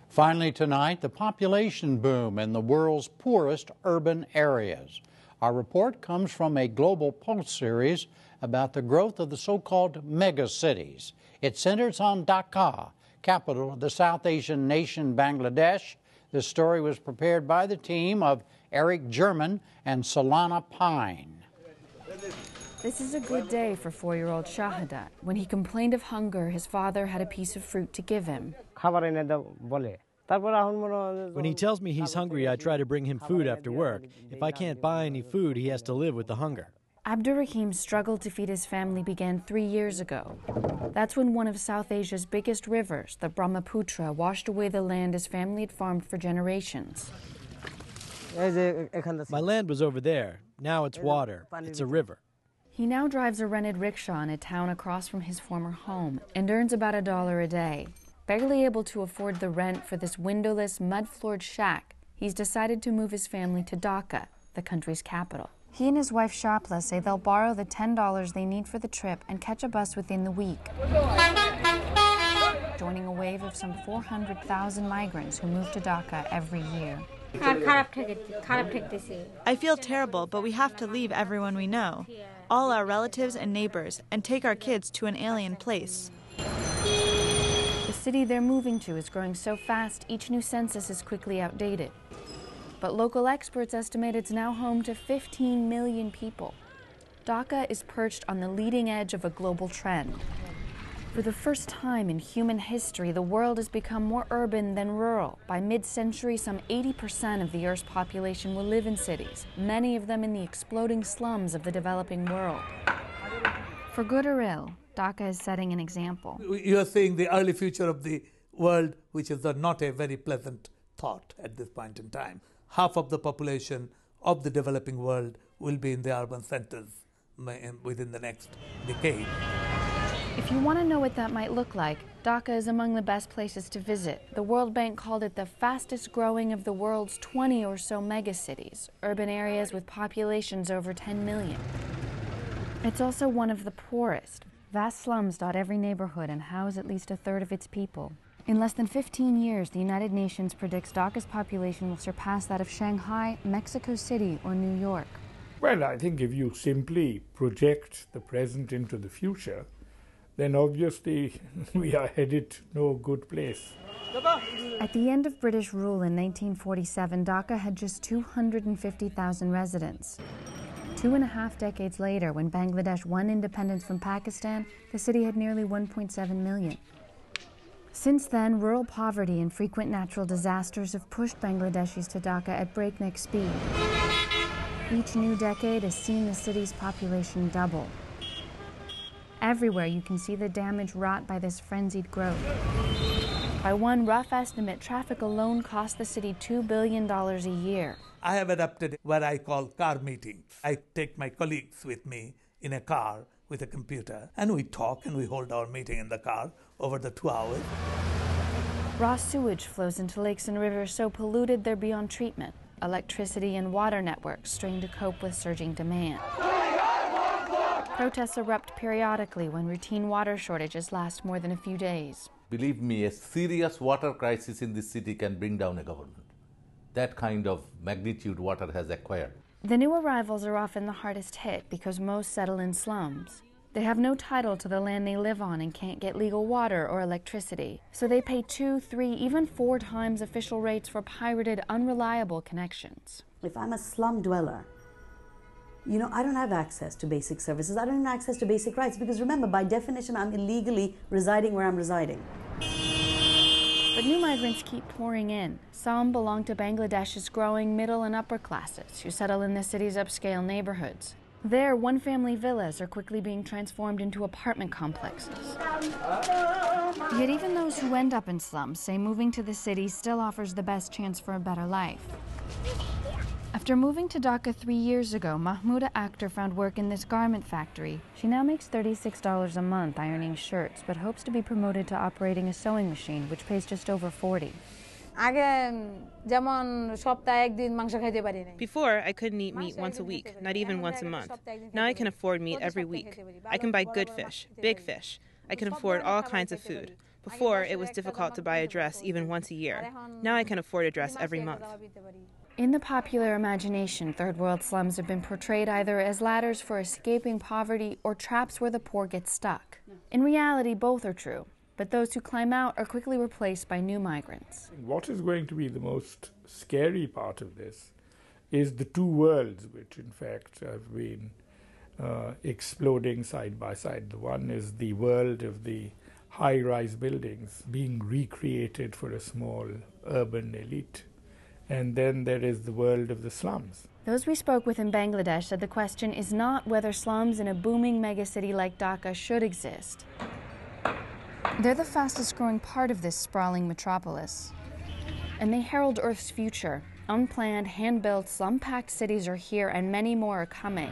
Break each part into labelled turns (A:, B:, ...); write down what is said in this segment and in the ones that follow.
A: Finally tonight, the population boom in the world's poorest urban areas. Our report comes from a GlobalPost series about the growth of the so-called megacities. It centers on Dhaka, capital of the South Asian nation Bangladesh. This story was prepared by the team of Eric German and Solana Pine.
B: This is a good day for 4-year-old Shahadat. When he complained of hunger, his father had a piece of fruit to give him.
C: When he tells me he's hungry, I try to bring him food after work. If I can't buy any food, he has to live with the hunger.
B: Abdurrahim's struggle to feed his family began 3 years ago. That's when one of South Asia's biggest rivers, the Brahmaputra, washed away the land his family had farmed for generations.
C: My land was over there. Now it's water. It's a river.
B: He now drives a rented rickshaw in a town across from his former home and earns about $1 a day. Barely able to afford the rent for this windowless, mud-floored shack, he's decided to move his family to Dhaka, the country's capital. He and his wife Shapla say they'll borrow the $10 they need for the trip and catch a bus within the week, joining a wave of some 400,000 migrants who move to Dhaka every year.
D: I feel terrible, but we have to leave everyone we know, all our relatives and neighbors, and take our kids to an alien place.
B: The city they're moving to is growing so fast, each new census is quickly outdated. But local experts estimate it's now home to 15 million people. Dhaka is perched on the leading edge of a global trend. For the first time in human history, the world has become more urban than rural. By mid-century, some 80% of the Earth's population will live in cities, many of them in the exploding slums of the developing world. For good or ill, Dhaka is setting an example.
E: You are seeing the early future of the world, which is not a very pleasant thought at this point in time. Half of the population of the developing world will be in the urban centers within the next decade.
B: If you want to know what that might look like, Dhaka is among the best places to visit. The World Bank called it the fastest growing of the world's 20 or so megacities, urban areas with populations over 10 million. It's also one of the poorest. Vast slums dot every neighborhood and house at least a third of its people. In less than 15 years, the United Nations predicts Dhaka's population will surpass that of Shanghai, Mexico City, or New York.
F: Well, I think if you simply project the present into the future, then obviously we are headed to no good place.
B: At the end of British rule in 1947, Dhaka had just 250,000 residents. 2.5 decades later, when Bangladesh won independence from Pakistan, the city had nearly 1.7 million. Since then, rural poverty and frequent natural disasters have pushed Bangladeshis to Dhaka at breakneck speed. Each new decade has seen the city's population double. Everywhere you can see the damage wrought by this frenzied growth. By one rough estimate, traffic alone cost the city $2 billion a year.
E: I have adopted what I call car meetings. I take my colleagues with me in a car with a computer, and we talk and we hold our meeting in the car over the 2 hours.
B: Raw sewage flows into lakes and rivers so polluted they're beyond treatment. Electricity and water networks strain to cope with surging demand. Protests erupt periodically when routine water shortages last more than a few days.
G: Believe me, a serious water crisis in this city can bring down a government. That kind of magnitude water has acquired.
B: The new arrivals are often the hardest hit because most settle in slums. They have no title to the land they live on and can't get legal water or electricity. So they pay 2, 3, even 4 times official rates for pirated, unreliable connections.
H: If I'm a slum dweller, I don't have access to basic services. I don't have access to basic rights because remember, by definition, I'm illegally residing where I'm residing.
B: But new migrants keep pouring in. Some belong to Bangladesh's growing middle and upper classes who settle in the city's upscale neighborhoods. There, one-family villas are quickly being transformed into apartment complexes. Yet even those who end up in slums say moving to the city still offers the best chance for a better life. After moving to Dhaka 3 years ago, Mahmouda Akhtar found work in this garment factory. She now makes $36 a month ironing shirts, but hopes to be promoted to operating a sewing machine, which pays just over $40.
I: Before, I couldn't eat meat once a week, not even once a month. Now I can afford meat every week. I can buy good fish, big fish. I can afford all kinds of food. Before, it was difficult to buy a dress even once a year. Now I can afford a dress every month.
B: In the popular imagination, third world slums have been portrayed either as ladders for escaping poverty or traps where the poor get stuck. In reality, both are true, but those who climb out are quickly replaced by new migrants.
F: What is going to be the most scary part of this is the two worlds, which in fact have been exploding side by side. The one is the world of the high-rise buildings being recreated for a small urban elite. And then there is the world of the slums.
B: Those we spoke with in Bangladesh said the question is not whether slums in a booming megacity like Dhaka should exist. They're the fastest growing part of this sprawling metropolis. And they herald Earth's future. Unplanned, hand-built, slum-packed cities are here, and many more are coming.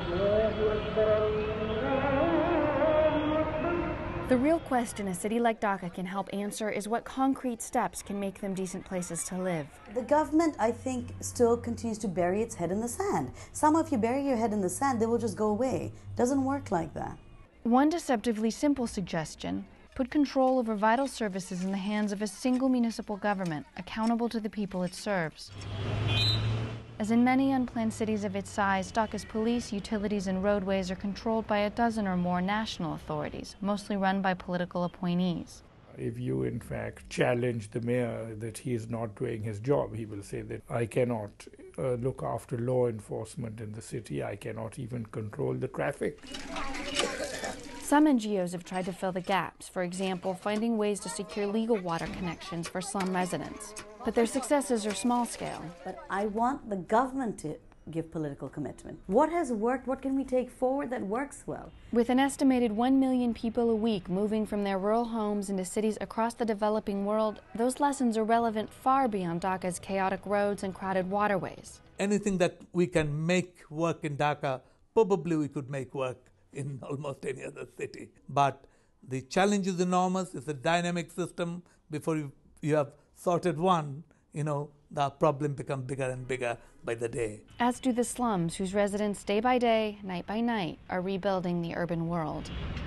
B: The real question a city like Dhaka can help answer is what concrete steps can make them decent places to live.
H: The government, I think, still continues to bury its head in the sand. Somehow if you bury your head in the sand, they will just go away. Doesn't work like that.
B: One deceptively simple suggestion: put control over vital services in the hands of a single municipal government, accountable to the people it serves. As in many unplanned cities of its size, Dhaka's police, utilities, and roadways are controlled by a dozen or more national authorities, mostly run by political appointees.
F: If you, in fact, challenge the mayor that he is not doing his job, he will say that I cannot look after law enforcement in the city, I cannot even control the traffic.
B: Some NGOs have tried to fill the gaps, for example, finding ways to secure legal water connections for slum residents. But their successes are small scale.
H: But I want the government to give political commitment. What has worked? What can we take forward that works well?
B: With an estimated 1 million people a week moving from their rural homes into cities across the developing world, those lessons are relevant far beyond Dhaka's chaotic roads and crowded waterways.
E: Anything that we can make work in Dhaka, probably we could make work in almost any other city. But the challenge is enormous. It's a dynamic system. Before you have sorted one, the problem becomes bigger and bigger by the day.
B: As do the slums, whose residents day by day, night by night, are rebuilding the urban world.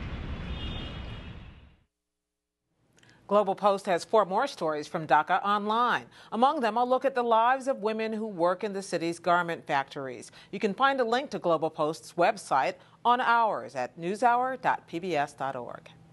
J: GlobalPost has 4 more stories from Dhaka online. Among them, I'll look at the lives of women who work in the city's garment factories. You can find a link to GlobalPost's website on ours at newshour.pbs.org.